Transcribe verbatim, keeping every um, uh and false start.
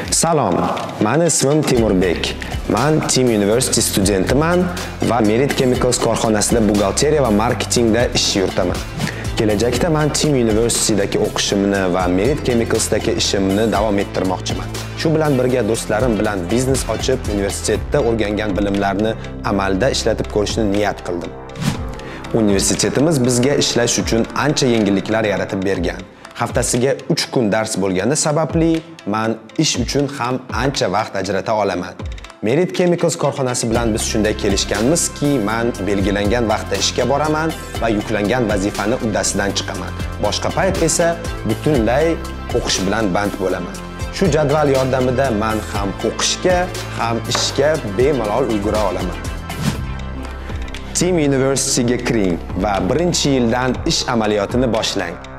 Salom, mani ismim Temurbek. Men Team University studentiman va Merit Chemicals korxonasida buxgalteriya va marketingda ish yuritaman. Kelajakda men Team University'dagi o'qishimni va Merit Chemicalsdagi ishimni davom ettirmoqchiman. Shu bilan birga do'stlarim bilan biznes ochib, universitetda o'rgangan bilimlarni amalda ishlatib ko'rishni niyat qildim. Universitetimiz bizga ishlash uchun ancha yengilliklar yaratib bergan. Haftasiga uch kun dars bo'lgani sababli men ish uchun ham ancha vaqt ajrata olaman. Merit Chemicals korxonasi bilan biz shunday kelishganmizki, men belgilangan vaqtda ishga boraman va yuklangan vazifani uddasidan chiqaman. Boshqa payt esa butunlay o'qish bilan band bo'laman. Shu jadval yordamida men ham o'qishga, ham ishga bemalol ulgura olaman. Team University'ga kiring va birinchi yildan ish amaliyotini boshlang.